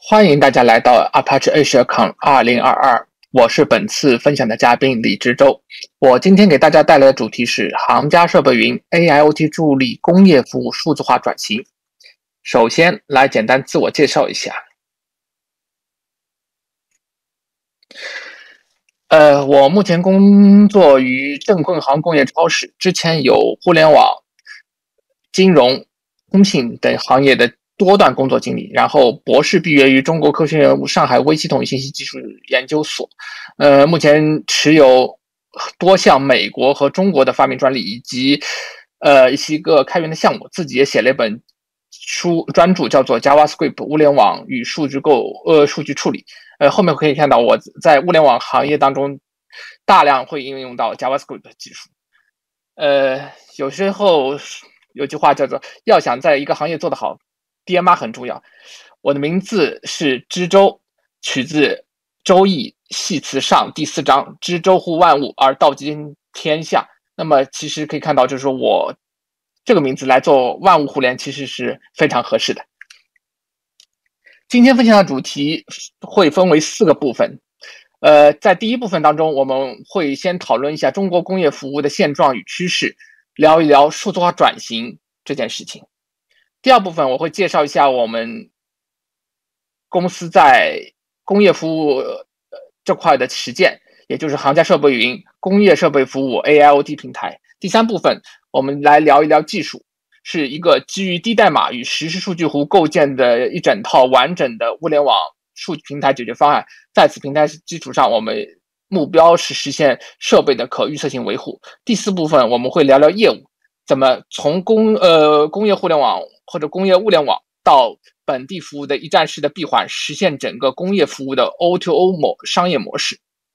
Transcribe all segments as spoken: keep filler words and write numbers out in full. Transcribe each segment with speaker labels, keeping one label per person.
Speaker 1: 欢迎大家来到 Apache AsiaCon 二零二二，我是本次分享的嘉宾李志洲。我今天给大家带来的主题是行家设备云 A I O T 助力工业服务数字化转型。首先来简单自我介绍一下。呃，我目前工作于正坤行工业超市，之前有互联网、金融、通信等行业的多段工作经历，然后博士毕业于中国科学院上海微系统与信息技术研究所，呃，目前持有多项美国和中国的发明专利，以及呃一些个开源的项目，自己也写了一本书专著，叫做 JavaScript 物联网与数据构呃数据处理。呃，后面可以看到我在物联网行业当中大量会应用到 JavaScript 技术。呃，有时候有句话叫做要想在一个行业做得好，爹妈很重要。我的名字是知周，取自周易系辞上第四章，知周乎万物而道经天下。那么其实可以看到，就是说我这个名字来做万物互联其实是非常合适的。今天分享的主题会分为四个部分。呃，在第一部分当中，我们会先讨论一下中国工业服务的现状与趋势，聊一聊数字化转型这件事情。第二部分我会介绍一下我们公司在工业服务这块的实践，也就是行家设备云工业设备服务 A I O T 平台。第三部分我们来聊一聊技术，是一个基于低代码与实时数据湖构建的一整套完整的物联网数据平台解决方案。在此平台基础上，我们目标是实现设备的可预测性维护。第四部分我们会聊聊业务，怎么从工呃工业互联网或者工业物联网到本地服务的一站式的闭环，实现整个工业服务的 O to O 模商业模式。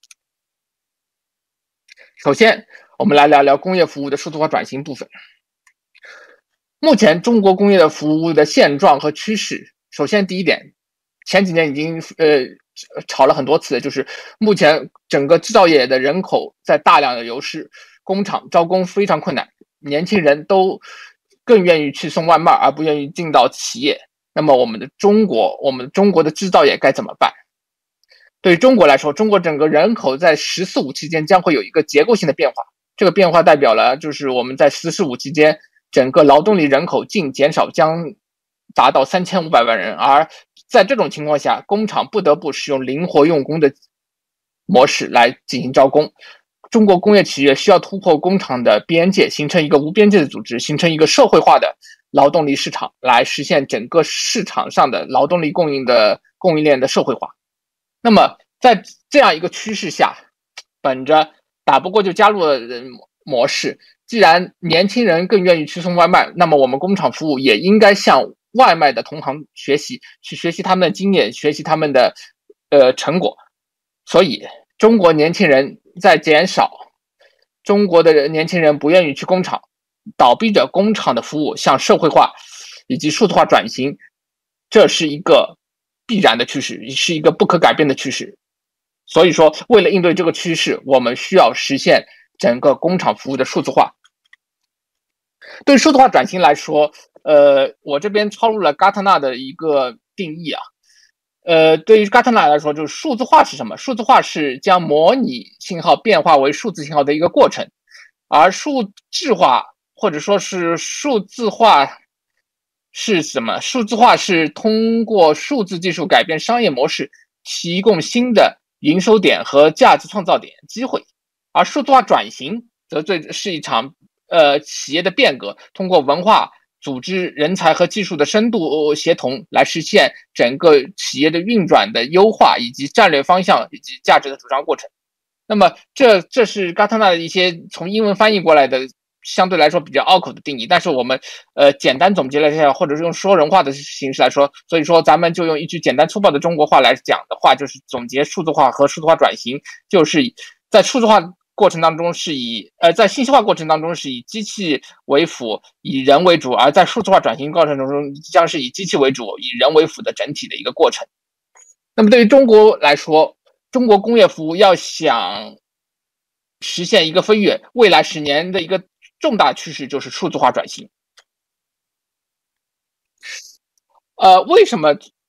Speaker 1: 首先我们来聊聊工业服务的数字化转型部分。目前中国工业的服务的现状和趋势，首先第一点，前几年已经呃吵了很多次，就是目前整个制造业的人口在大量的流失，工厂招工非常困难，年轻人都更愿意去送外卖而不愿意进到企业。那么我们的中国我们中国的制造业该怎么办？对于中国来说，中国整个人口在十四五期间将会有一个结构性的变化，这个变化代表了就是我们在十四五期间整个劳动力人口净减少将达到三千五百万人，而在这种情况下，工厂不得不使用灵活用工的模式来进行招工。中国工业企业需要突破工厂的边界，形成一个无边界的组织，形成一个社会化的劳动力市场，来实现整个市场上的劳动力供应的供应链的社会化。那么在这样一个趋势下，本着打不过就加入的人模式，既然年轻人更愿意去送外卖，那么我们工厂服务也应该向外卖的同行学习，去学习他们的经验，学习他们的呃成果。所以中国年轻人在减少，中国的年轻人不愿意去工厂，倒逼着工厂的服务向社会化以及数字化转型，这是一个必然的趋势，是一个不可改变的趋势。所以说为了应对这个趋势，我们需要实现整个工厂服务的数字化。对数字化转型来说，呃，我这边抄录了 Gartner 的一个定义啊。呃，对于 Gartner 来说，就是数字化是什么？数字化是将模拟信号变化为数字信号的一个过程，而数字化或者说是数字化是什么？数字化是通过数字技术改变商业模式，提供新的营收点和价值创造点机会。而数字化转型则最是一场呃企业的变革，通过文化、组织、人才和技术的深度协同，来实现整个企业的运转的优化，以及战略方向以及价值的主张过程。那么这这是 Gartner 的一些从英文翻译过来的相对来说比较拗口的定义，但是我们呃简单总结了一下，或者是用说人话的形式来说，所以说咱们就用一句简单粗暴的中国话来讲的话，就是总结数字化和数字化转型，就是在数字化过程当中是以呃在信息化过程当中是以机器为辅，以人为主，而在数字化转型过程中将是以机器为主，以人为辅的整体的一个过程。那么对于中国来说，中国工业服务要想实现一个飞跃，未来十年的一个重大趋势就是数字化转型。呃，为什么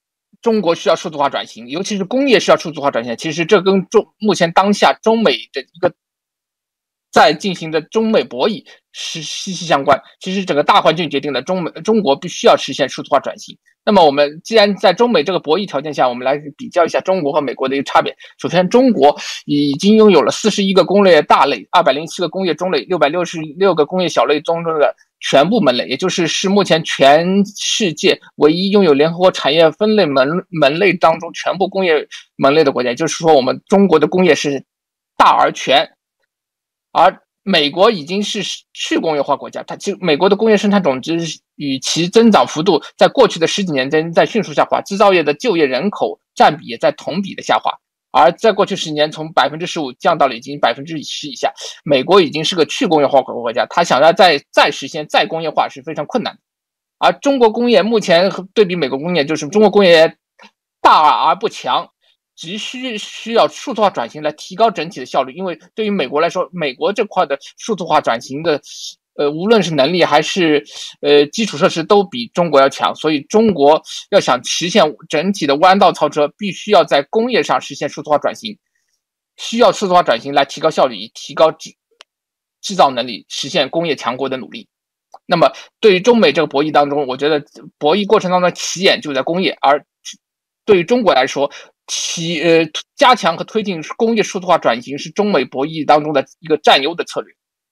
Speaker 1: 中国需要数字化转型，尤其是工业需要数字化转型。其实这跟中目前当下中美的一个在进行的中美博弈是息息相关。其实整个大环境决定了中美中国必须要实现数字化转型。那么我们既然在中美这个博弈条件下，我们来比较一下中国和美国的一个差别。首先，中国已经拥有了四十一个工业大类、二百零七个工业中类、六百六十六个工业小类中的全部门类，也就是是目前全世界唯一拥有联合国产业分类门门类当中全部工业门类的国家。也就是说，我们中国的工业是大而全。而美国已经是去工业化国家，它其实美国的工业生产总值与其增长幅度在过去的十几年间在迅速下滑，制造业的就业人口占比也在同比的下滑，而在过去十年从 百分之十五 降到了已经 百分之十 以下。美国已经是个去工业化国家，它想要再再实现再工业化是非常困难的。而中国工业目前对比美国工业，就是中国工业大而不强，急需需要数字化转型来提高整体的效率。因为对于美国来说，美国这块的数字化转型的呃，无论是能力还是呃基础设施都比中国要强，所以中国要想实现整体的弯道超车，必须要在工业上实现数字化转型，需要数字化转型来提高效率，以提高制制造能力，实现工业强国的努力。那么对于中美这个博弈当中，我觉得博弈过程当中的起眼就在工业，而对于中国来说，其呃加强和推进工业数字化转型是中美博弈当中的一个占优的策略。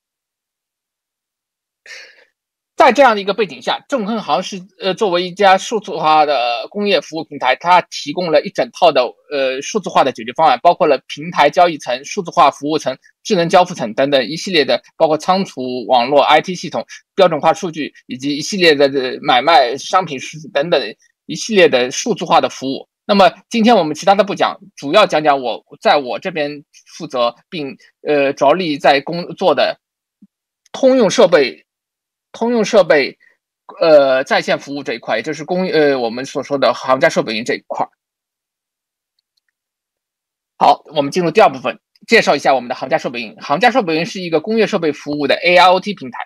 Speaker 1: 在这样的一个背景下，正亨行是呃作为一家数字化的工业服务平台，它提供了一整套的呃数字化的解决方案，包括了平台交易层、数字化服务层、智能交付层等等一系列的，包括仓储网络、I T 系统、标准化数据以及一系列的买卖商品等等一系列的数字化的服务。那么今天我们其他的不讲，主要讲讲我在我这边负责并呃着力在工作的通用设备。通用设备，呃，在线服务这一块，也就是工呃我们所说的行家设备云这一块。好，我们进入第二部分，介绍一下我们的行家设备云。行家设备云是一个工业设备服务的 A I O T 平台。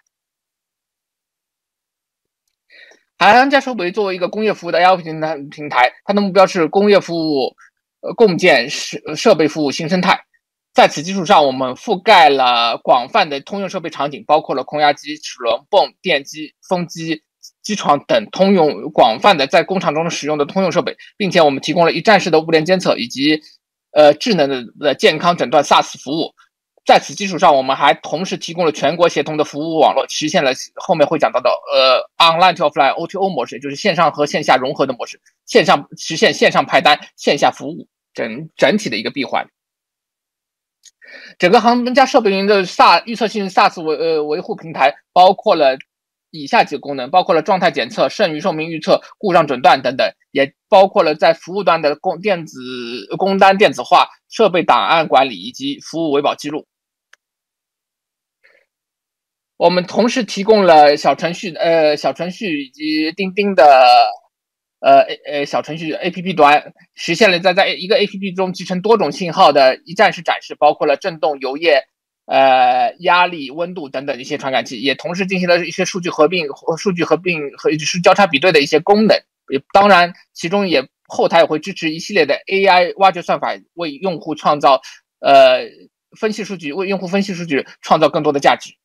Speaker 1: 行家设备云作为一个工业服务的 A I O T 平台，平台，它的目标是工业服务、呃共建设设备服务新生态。在此基础上，我们覆盖了广泛的通用设备场景，包括了空压机、齿轮泵、电机、风机、机床等通用广泛的在工厂中使用的通用设备，并且我们提供了一站式的物联监测以及呃智能的的健康诊断 SaaS 服务。在此基础上，我们还同时提供了全国协同的服务网络，实现了后面会讲到的呃 online to offline O T O 模式，也就是线上和线下融合的模式，线上实现线上派单、线下服务整整体的一个闭环。整个行家设备云的 SaaS 预测性 SaaS 维呃维护平台包括了以下几个功能，包括了状态检测、剩余寿命预测、故障诊断等等，也包括了在服务端的工电子工单电子化、设备档案管理以及服务维保记录。我们同时提供了小程序呃小程序以及钉钉的呃呃小程序 A P P 端，实现了在在一个 A P P 中集成多种信号的一站式展示，包括了震动、油液、呃压力、温度等等一些传感器，也同时进行了一些数据合并、数据合并和是交叉比对的一些功能。也当然，其中也后台也会支持一系列的 A I 挖掘算法，为用户创造呃分析数据，为用户分析数据创造更多的价值。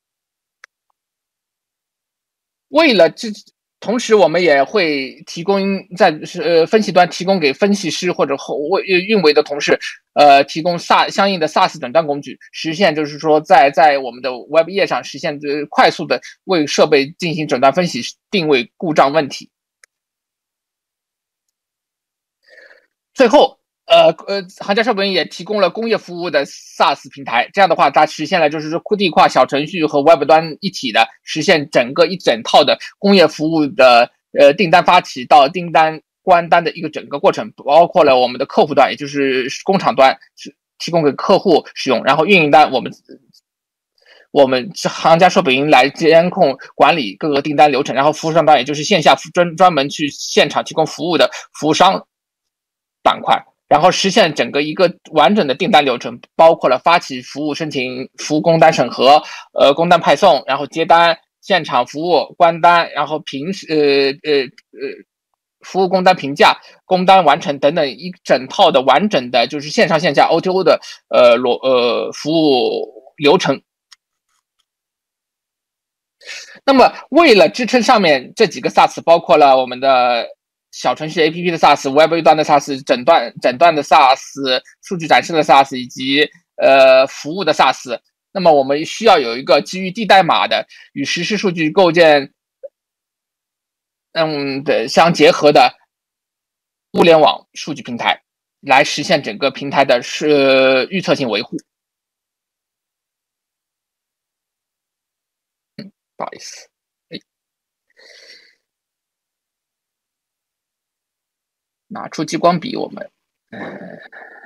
Speaker 1: 为了这。同时，我们也会提供在呃分析端提供给分析师或者后为运维的同事，呃，提供 SaaS 相应的 SaaS 诊断工具，实现就是说在在我们的 Web 页上实现呃快速的为设备进行诊断分析、定位故障问题。最后。呃呃，行家设备云也提供了工业服务的 SaaS 平台，这样的话，它实现了就是地跨小程序和 Web 端一体的实现整个一整套的工业服务的呃订单发起到订单关单的一个整个过程，包括了我们的客户端，也就是工厂端是提供给客户使用，然后运营端我们我们行家设备云来监控管理各个订单流程，然后服务商端也就是线下专专门去现场提供服务的服务商板块。然后实现整个一个完整的订单流程，包括了发起服务申请、服务工单审核、呃工单派送，然后接单、现场服务、关单，然后平时呃呃呃服务工单评价、工单完成等等一整套的完整的就是线上线下 O T O 的呃逻呃服务流程。那么为了支撑上面这几个 SaaS， 包括了我们的小程序 A P P 的 SaaS、Web 端的 SaaS、诊断诊断的 SaaS、数据展示的 SaaS 以及呃服务的 SaaS， 那么我们需要有一个基于地代码的与实时数据构建嗯的相结合的物联网数据平台，来实现整个平台的是预测性维护。不好意思，哎，拿出激光笔，我们，嗯、呃，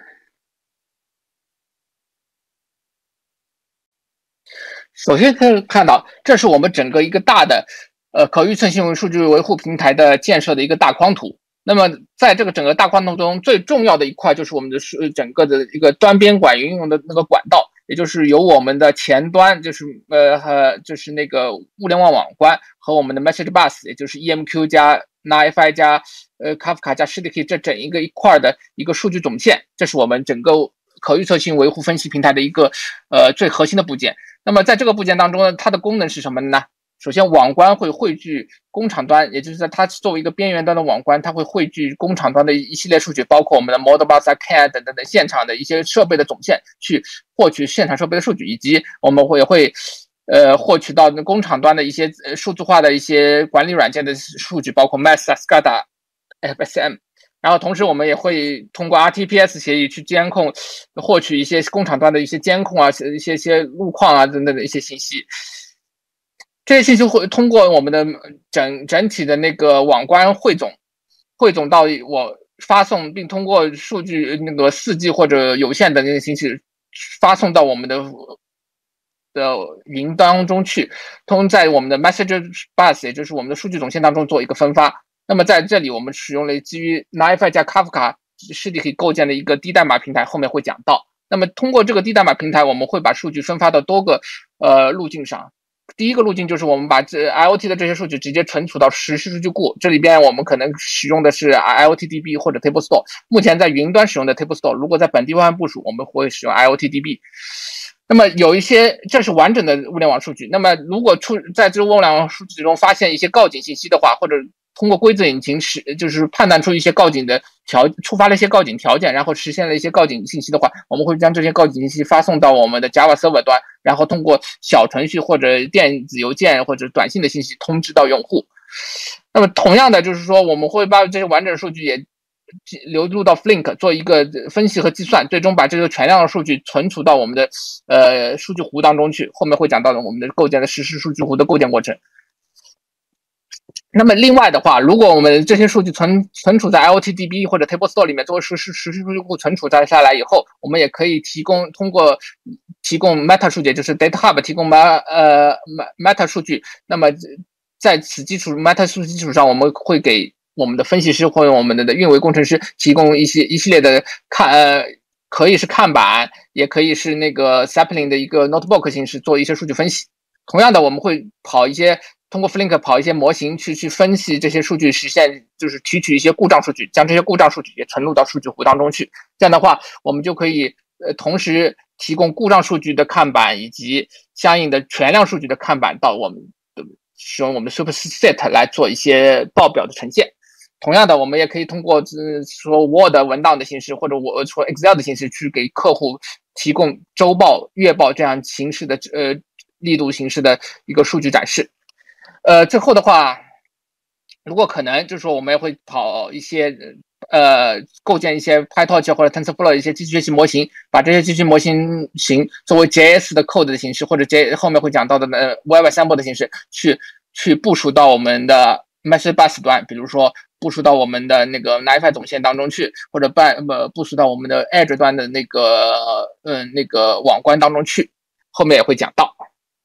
Speaker 1: 首先可以看到，这是我们整个一个大的，呃，可预测性数据维护平台的建设的一个大框图。那么，在这个整个大框图中，最重要的一块就是我们的整个的一个端边管应用的那个管道，也就是由我们的前端，就是呃呃，就是那个物联网网关和我们的 message bus， 也就是 E M Q 加 N I F I 加呃 Kafka 加 S D K 这整一个一块的一个数据总线，这是我们整个可预测性维护分析平台的一个呃最核心的部件。那么在这个部件当中呢，它的功能是什么呢？首先，网关会汇聚工厂端，也就是在它作为一个边缘端的网关，它会汇聚工厂端的一系列数据，包括我们的 Model Bus、C A D 等等的现场的一些设备的总线，去获取现场设备的数据，以及我们会会呃获取到工厂端的一些数字化的一些管理软件的数据，包括 M A S、S C A D A、F S M。然后同时，我们也会通过 R T P S 协议去监控，获取一些工厂端的一些监控啊、一些一些路况啊等等的一些信息。这些信息会通过我们的整整体的那个网关汇总，汇总到我发送，并通过数据那个四 G 或者有线的那个信息发送到我们的的云当中去，通在我们的 message bus， 也就是我们的数据总线当中做一个分发。那么在这里我们使用了基于 N I F I 加 Kafka 是可以构建的一个低代码平台，后面会讲到。那么通过这个低代码平台，我们会把数据分发到多个呃路径上。第一个路径就是我们把这 I O T 的这些数据直接存储到实时数据库，这里边我们可能使用的是 I O T D B 或者 Table Store。目前在云端使用的 Table Store， 如果在本地外部署，我们会使用 I O T D B。那么有一些，这是完整的物联网数据。那么如果出在这个物联网数据中发现一些告警信息的话，或者通过规则引擎使就是判断出一些告警的条，触发了一些告警条件，然后实现了一些告警信息的话，我们会将这些告警信息发送到我们的 Java Server 端，然后通过小程序或者电子邮件或者短信的信息通知到用户。那么同样的就是说，我们会把这些完整的数据也流入到 Flink 做一个分析和计算，最终把这个全量的数据存储到我们的呃数据湖当中去。后面会讲到我们的构建的实时数据湖的构建过程。那么另外的话，如果我们这些数据存存储在 I O T D B 或者 Table Store 里面，作为实时实时数据库存储在下来以后，我们也可以提供通过提供 Meta 数据，就是 Data Hub 提供 Ma 呃 Meta 数据。那么在此基础 Meta 数据基础上，我们会给我们的分析师或者我们的运维工程师提供一些一系列的看呃，可以是看板，也可以是那个 Sapling 的一个 Notebook 形式做一些数据分析。同样的，我们会跑一些通过 Flink 跑一些模型去去分析这些数据，实现就是提取一些故障数据，将这些故障数据也存入到数据湖当中去。这样的话，我们就可以呃同时提供故障数据的看板以及相应的全量数据的看板到我们的使用我们的 Superset 来做一些报表的呈现。同样的，我们也可以通过、呃、说 Word 文档的形式或者我说 Excel 的形式去给客户提供周报、月报这样形式的呃力度形式的一个数据展示。呃，最后的话，如果可能，就是说我们也会跑一些呃构建一些 PyTorch 或者 TensorFlow 一些机器学习模型，把这些机器模型型作为 J S 的 code 的形式，或者 J 后面会讲到的呃 WebAssembly 的形式去去部署到我们的 Message Bus 端，比如说部署到我们的那个 N I F I 总线当中去，或者办呃部署到我们的 Edge 端的那个嗯、呃、那个网关当中去，后面也会讲到。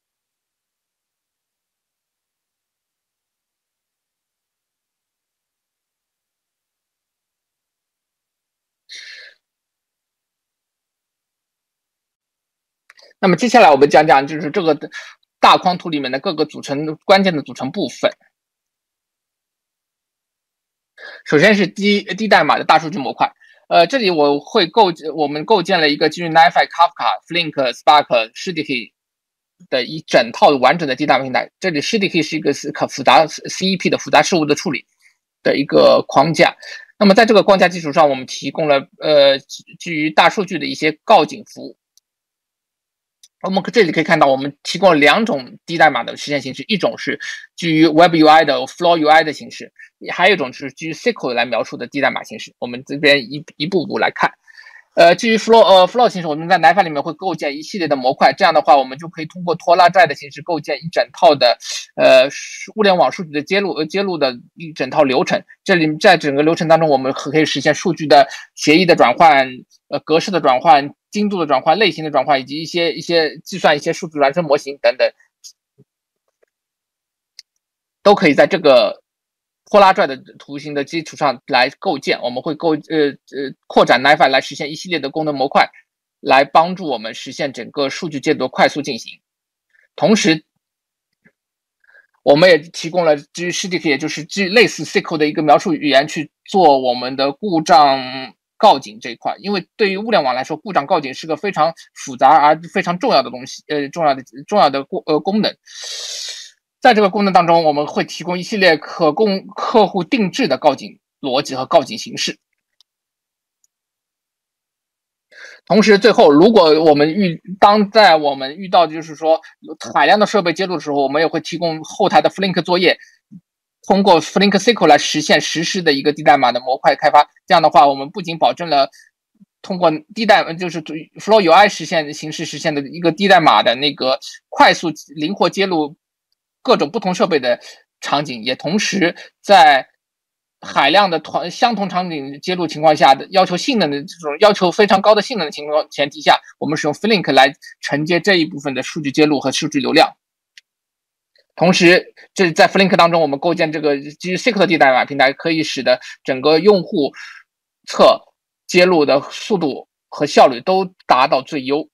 Speaker 1: 那么接下来我们讲讲就是这个大框图里面的各个组成关键的组成部分。 首先是低低代码的大数据模块。呃，这里我会构我们构建了一个基于 NiFi、Kafka、Flink、Spark、C D K 的一整套完整的低代码平台。这里 C D K 是一个是可复杂 C E P 的复杂事务的处理的一个框架。那么在这个框架基础上，我们提供了呃基于大数据的一些告警服务。我们这里可以看到，我们提供了两种低代码的实现形式，一种是基于 Web U I 的 Flow U I 的形式，还有一种是基于 S Q L 来描述的低代码形式。我们这边一一步步来看。呃，基于 Flow 呃 Flow 形式，我们在 NiFi 里面会构建一系列的模块，这样的话，我们就可以通过拖拉债的形式构建一整套的呃物联网数据的接入呃接入的一整套流程。这里在整个流程当中，我们可以实现数据的协议的转换、呃格式的转换、精度的转换、类型的转换，以及一些一些计算一些数字孪生模型等等，都可以在这个拖拉拽的图形的基础上来构建。我们会构呃呃扩展 NiFi 来实现一系列的功能模块，来帮助我们实现整个数据接读快速进行。同时，我们也提供了基于 C D K， 也就是基于类似 S Q L 的一个描述语言去做我们的故障告警这一块。因为对于物联网来说，故障告警是个非常复杂而非常重要的东西，呃，重要的重要的呃功能。在这个功能当中，我们会提供一系列可供客户定制的告警逻辑和告警形式。同时，最后，如果我们遇当在我们遇到就是说海量的设备接入的时候，我们也会提供后台的 Flink 作业，通过 Flink S Q L 来实现实时的一个低代码的模块开发。这样的话，我们不仅保证了通过低代就是 Flow U I 实现形式实现的一个低代码的那个快速灵活接入各种不同设备的场景，也同时在海量的团相同场景接入情况下的要求性能的这种要求非常高的性能的情况前提下，我们使用 Flink 来承接这一部分的数据接入和数据流量。同时，这在 Flink 当中，我们构建这个基于 S Q L 的低代码平台，可以使得整个用户侧接入的速度和效率都达到最优。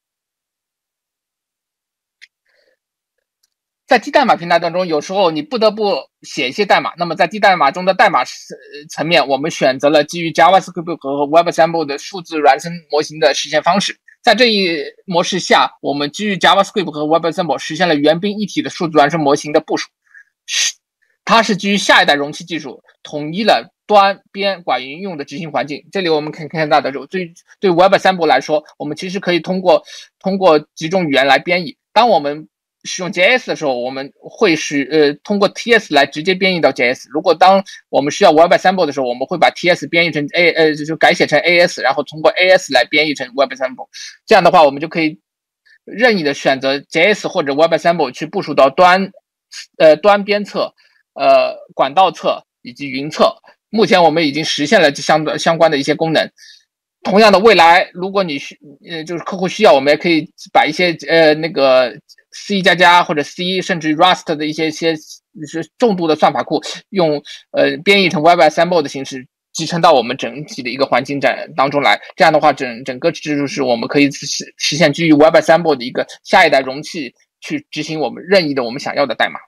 Speaker 1: 在低代码平台当中，有时候你不得不写一些代码。那么在低代码中的代码层面，我们选择了基于 JavaScript 和 Webassembly 的数字孪生模型的实现方式。在这一模式下，我们基于 JavaScript 和 Webassembly 实现了元并一体的数字孪生模型的部署。它是基于下一代容器技术，统一了端边管云用的执行环境。这里我们可以看到的，对对 Webassembly 来说，我们其实可以通过通过几种语言来编译。当我们使用 J S 的时候，我们会使呃通过 T S 来直接编译到 J S。如果当我们需要 Webassembly 的时候，我们会把 T S 编译成 A 呃就改写成 A S， 然后通过 A S 来编译成 Webassembly。这样的话，我们就可以任意的选择 J S 或者 Webassembly 去部署到端呃端边侧、呃管道侧以及云侧。目前我们已经实现了相相关的一些功能。同样的，未来如果你需呃就是客户需要，我们也可以把一些呃那个 C 加加或者 C 甚至 Rust 的一些些是重度的算法库，用呃编译成 Webassembly 的形式集成到我们整体的一个环境展当中来。这样的话，整整个就是我们可以实实现基于 Webassembly 的一个下一代容器去执行我们任意的我们想要的代码。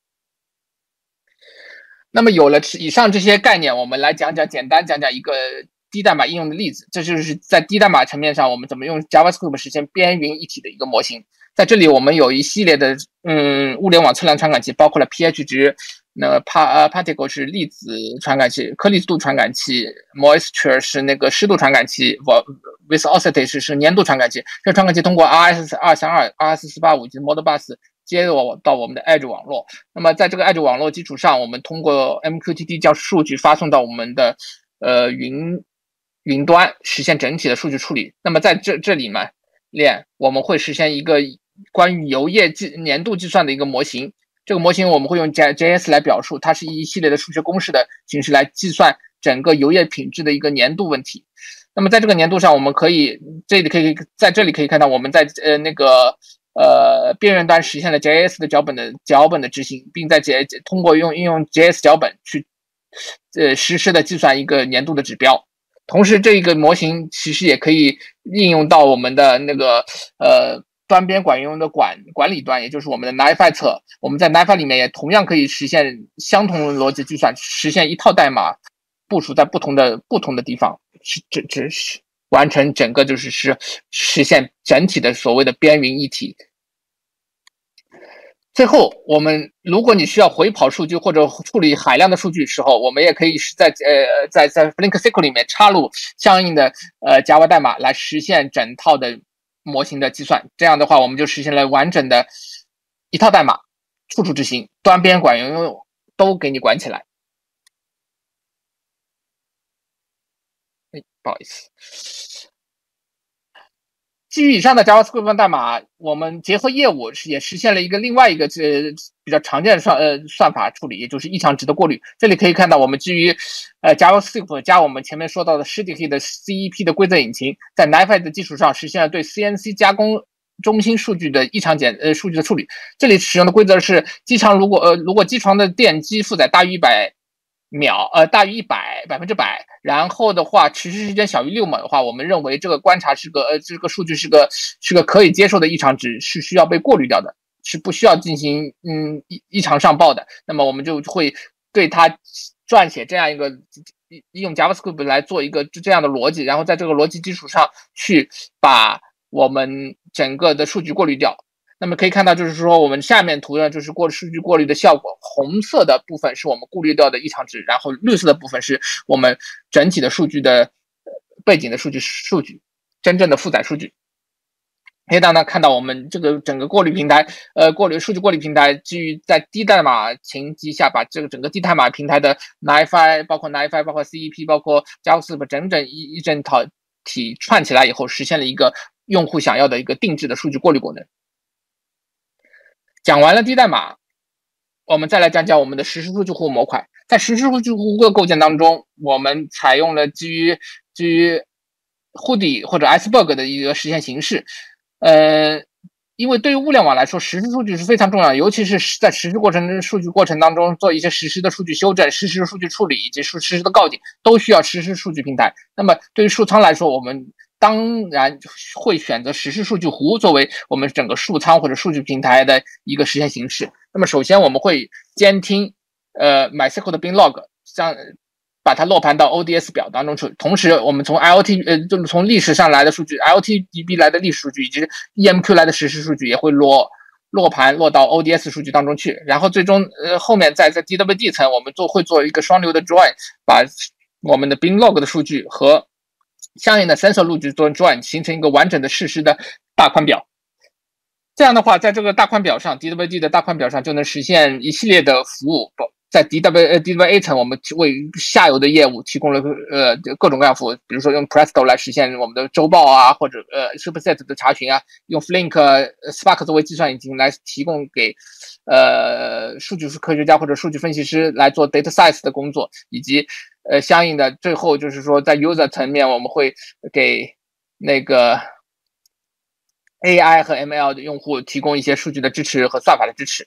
Speaker 1: 那么有了以上这些概念，我们来讲讲简单讲讲一个低代码应用的例子。这就是在低代码层面上，我们怎么用 JavaScript 实现边云一体的一个模型。在这里，我们有一系列的嗯物联网测量传感器，包括了 pH 值，那个 particle 是粒子传感器，颗粒度传感器 ，moisture 是那个湿度传感器 ，viscosity 是是粘度传感器。这传感器通过 R S 二三二、R S 四八五以及 Modbus 接入到我们的 Edge 网络。那么在这个 Edge 网络基础上，我们通过 M Q T T 将数据发送到我们的呃云云端，实现整体的数据处理。那么在这这里面，我们会实现一个关于油液计粘度计算的一个模型。这个模型我们会用 J S 来表述，它是一系列的数学公式的形式来计算整个油液品质的一个粘度问题。那么在这个粘度上，我们可以这里可以在这里可以看到，我们在呃那个呃边缘端实现了 J S 的脚本的脚本的执行，并在 J 通过用应用 J S 脚本去呃实时的计算一个粘度的指标。同时，这个模型其实也可以应用到我们的那个呃端边管用的管管理端，也就是我们的 N I F I 侧，我们在 N I F I 里面也同样可以实现相同的逻辑计算，实现一套代码部署在不同的不同的地方，是这这是完成整个就是是实现整体的所谓的边云一体。最后，我们如果你需要回跑数据或者处理海量的数据时候，我们也可以在呃在在 Flink S Q L 里面插入相应的呃 Java 代码来实现整套的模型的计算。这样的话，我们就实现了完整的一套代码，处处执行，端边管用都给你管起来。哎，不好意思。基于以上的 JavaScript 代码，我们结合业务也实现了一个另外一个呃比较常见的算呃算法处理，也就是异常值的过滤。这里可以看到，我们基于呃 JavaScript 加我们前面说到的实体的 C E P 的规则引擎，在 N I F I 的基础上实现了对 C N C 加工中心数据的异常检呃数据的处理。这里使用的规则是机床如果呃如果机床的电机负载大于一百秒呃大于一百百分之百。然后的话，持续时间小于六秒的话，我们认为这个观察是个呃，这个数据是个是个可以接受的异常值，是需要被过滤掉的，是不需要进行嗯异异常上报的。那么我们就会对它撰写这样一个用 JavaScript 来做一个这样的逻辑，然后在这个逻辑基础上去把我们整个的数据过滤掉。那么可以看到，就是说我们下面图呢，就是过数据过滤的效果。红色的部分是我们过滤掉的异常值，然后绿色的部分是我们整体的数据的背景的数据数据，真正的负载数据。可以大家看到，我们这个整个过滤平台，呃，过滤数据过滤平台基于在低代码情境下，把这个整个低代码平台的 N I F I， 包括 N I F I， 包括 C E P， 包括 JavaScript 整整一一整套体串起来以后，实现了一个用户想要的一个定制的数据过滤功能。讲完了低代码，我们再来讲讲我们的实时数据库模块。在实时数据库的构建当中，我们采用了基于基于 Hoodie 或者 Iceberg 的一个实现形式。呃，因为对于物联网来说，实时数据是非常重要的，尤其是在实时过程数据过程当中做一些实时的数据修正、实时的数据处理以及实时的告警，都需要实时数据平台。那么对于数仓来说，我们当然会选择实时数据湖作为我们整个数仓或者数据平台的一个实现形式。那么首先我们会监听呃 MySQL 的 bin log， 像把它落盘到 O D S 表当中去。同时我们从 I O T 呃就是从历史上来的数据 I O T D B 来的历史数据以及 E M Q 来的实时数据也会落落盘落到 O D S 数据当中去。然后最终呃后面在在 D W D 层我们做会做一个双流的 join， 把我们的 bin log 的数据和相应的 sensor 数据做 join， 形成一个完整的实时的大宽表。这样的话，在这个大宽表上 ，D W D 的大宽表上就能实现一系列的服务。在 D W 呃 D W A 层，我们为下游的业务提供了呃各种各样服务，比如说用 Presto 来实现我们的周报啊，或者呃 Superset 的查询啊，用 Flink、Spark 作为计算引擎来提供给呃数据科学家或者数据分析师来做 data science 的工作，以及呃相应的最后就是说在 user 层面，我们会给那个 A I 和 M L 的用户提供一些数据的支持和算法的支持。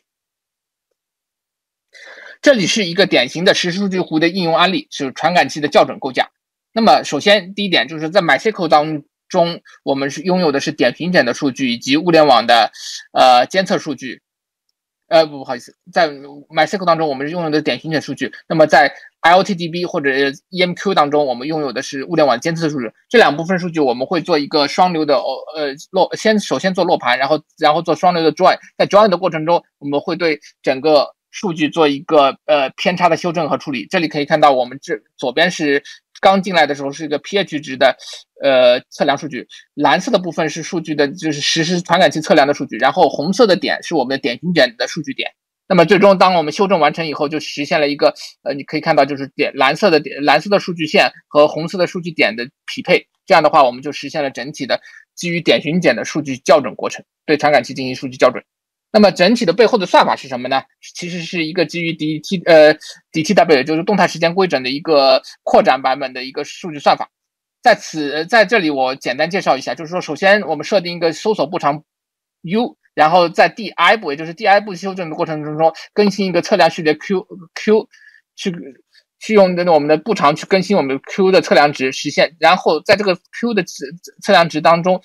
Speaker 1: 这里是一个典型的实时数据湖的应用案例，是传感器的校准构架。那么首先第一点就是在 MySQL 当中，我们是拥有的是点评点的数据以及物联网的呃监测数据。呃不好意思，在 MySQL 当中我们是拥有的点评点数据。那么在 I O T D B 或者 E M Q 当中，我们拥有的是物联网监测数据。这两部分数据我们会做一个双流的呃落，先首先做落盘，然后然后做双流的 join。在 join 的过程中，我们会对整个数据做一个呃偏差的修正和处理。这里可以看到，我们这左边是刚进来的时候是一个 pH 值的呃测量数据，蓝色的部分是数据的就是实时传感器测量的数据，然后红色的点是我们的点评点的数据点。那么最终当我们修正完成以后，就实现了一个呃你可以看到就是点蓝色的点蓝色的数据线和红色的数据点的匹配。这样的话，我们就实现了整体的基于点评点的数据校准过程，对传感器进行数据校准。那么整体的背后的算法是什么呢？其实是一个基于 D T 呃 D T W 就是动态时间规整的一个扩展版本的一个数据算法。在此在这里我简单介绍一下，就是说首先我们设定一个搜索步长 U， 然后在第 I 步也就是第 I 步修正的过程中更新一个测量序列 Q Q 去去用我们的步长去更新我们 Q 的测量值实现，然后在这个 Q 的测量值当中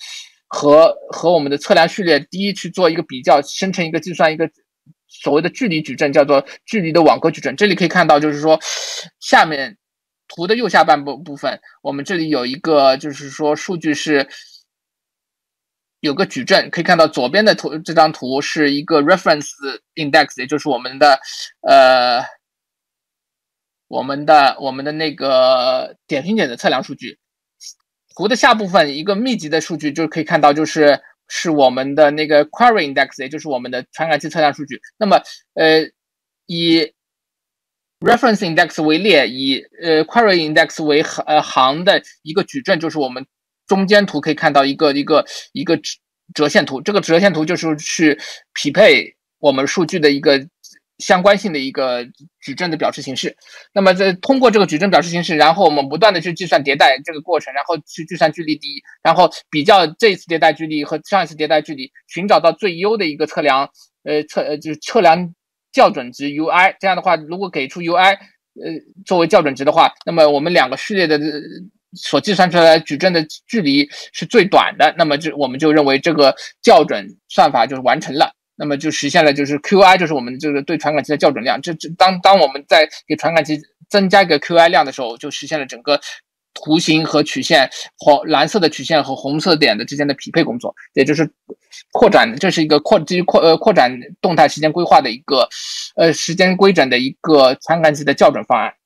Speaker 1: 和和我们的测量序列第一去做一个比较，生成一个计算一个所谓的距离矩阵，叫做距离的网格矩阵。这里可以看到，就是说下面图的右下半部部分，我们这里有一个就是说数据是有个矩阵，可以看到左边的图，这张图是一个 reference index， 也就是我们的呃我们的我们的那个点评点的测量数据。图的下部分一个密集的数据，就可以看到就是是我们的那个 query index， 也就是我们的传感器测量数据。那么呃以 reference index 为列，以呃 query index 为呃行的一个矩阵，就是我们中间图可以看到一个一个一个折线图。这个折线图就是去匹配我们数据的一个相关性的一个矩阵的表示形式。那么这通过这个矩阵表示形式，然后我们不断的去计算迭代这个过程，然后去计算距离第一，然后比较这一次迭代距离和上一次迭代距离，寻找到最优的一个测量呃测呃就是测量校准值 U I。 这样的话，如果给出 U I 呃作为校准值的话，那么我们两个序列的所计算出来矩阵的距离是最短的，那么就我们就认为这个校准算法就是完成了。那么就实现了，就是 Q I 就是我们这个对传感器的校准量。这这当当我们在给传感器增加一个 Q I 量的时候，就实现了整个图形和曲线，黄蓝色的曲线和红色点的之间的匹配工作，也就是扩展，这是一个扩基于扩呃扩展动态时间规划的一个呃时间规整的一个传感器的校准方案。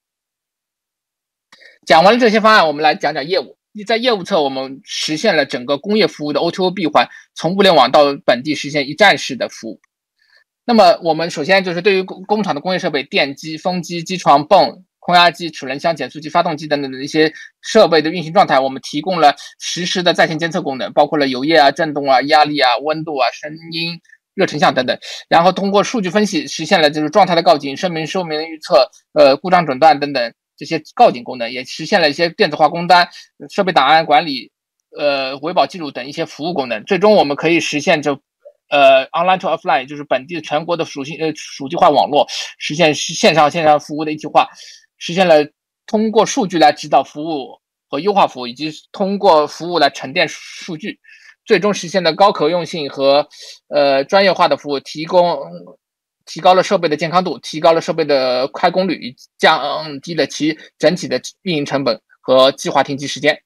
Speaker 1: 讲完了这些方案，我们来讲讲业务。在业务侧，我们实现了整个工业服务的 O to O 闭环，从物联网到本地实现一站式的服务。那么我们首先就是对于工厂的工业设备，电机、风机、机床、泵、空压机、齿轮箱、减速机、发动机等等的一些设备的运行状态，我们提供了实时的在线监测功能，包括了油液啊、振动啊、压力啊、温度啊、声音、热成像等等。然后通过数据分析，实现了就是状态的告警、声明、寿命的预测、呃故障诊断等等这些告警功能，也实现了一些电子化工单、设备档案管理、呃维保记录等一些服务功能。最终我们可以实现这呃 online to offline， 就是本地全国的属性呃属地化网络，实现线上线上服务的一体化，实现了通过数据来指导服务和优化服务，以及通过服务来沉淀数据，最终实现了高可用性和呃专业化的服务，提供提高了设备的健康度，提高了设备的开工率，降低了其整体的运营成本和计划停机时间。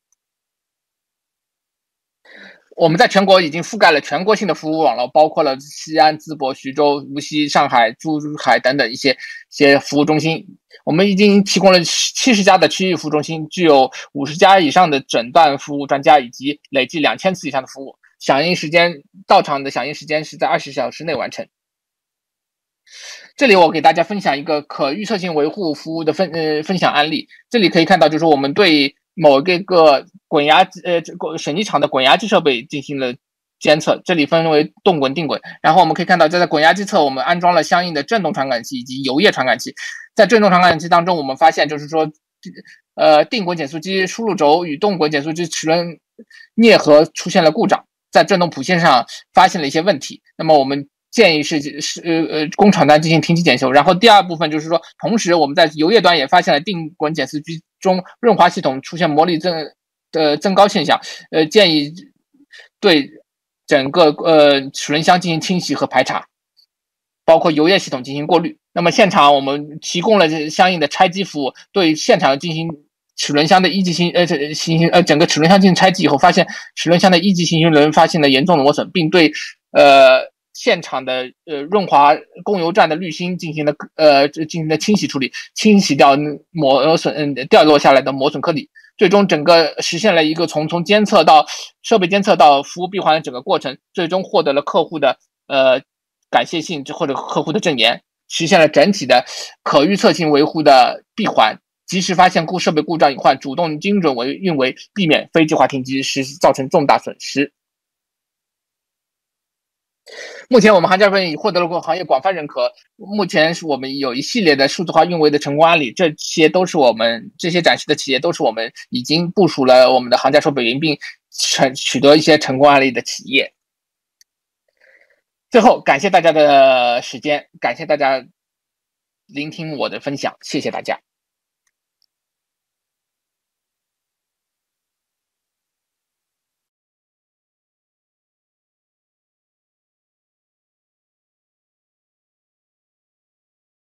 Speaker 1: 我们在全国已经覆盖了全国性的服务网络，包括了西安、淄博、徐州、无锡、上海、珠海等等一些一些服务中心。我们已经提供了七十家的区域服务中心，具有五十家以上的诊断服务专家，以及累计两千次以上的服务。响应时间到场的响应时间是在二十小时内完成。这里我给大家分享一个可预测性维护服务的分呃分享案例。这里可以看到，就是我们对某一个滚压呃水泥厂的滚压机设备进行了监测，这里分为动滚、定滚。然后我们可以看到，在滚压机侧我们安装了相应的振动传感器以及油液传感器。在振动传感器当中，我们发现就是说，呃定滚减速机输入轴与动滚减速机齿轮啮合出现了故障，在振动谱线上发现了一些问题。那么我们建议是是呃呃工厂端进行停机检修。然后第二部分就是说，同时我们在油液端也发现了定滚减速机中润滑系统出现模拟增的增高现象，呃建议对整个呃齿轮箱进行清洗和排查，包括油液系统进行过滤。那么现场我们提供了相应的拆机服务，对现场进行齿轮箱的一级行呃行星呃整个齿轮箱进行拆机以后，发现齿轮箱的一级行星轮发现了严重的磨损，并对呃现场的呃润滑供油站的滤芯进行了呃进行了清洗处理，清洗掉磨损嗯掉落下来的磨损颗粒。最终整个实现了一个从从监测到设备监测到服务闭环的整个过程，最终获得了客户的呃感谢信或者客户的证言，实现了整体的可预测性维护的闭环，及时发现故设备故障隐患，主动精准为运维，避免非计划停机时造成重大损失。目前我们行家分已获得了行业广泛认可，目前是我们有一系列的数字化运维的成功案例，这些都是我们这些展示的企业都是我们已经部署了我们的行家手北云，并成取得一些成功案例的企业。最后感谢大家的时间，感谢大家聆听我的分享，谢谢大家。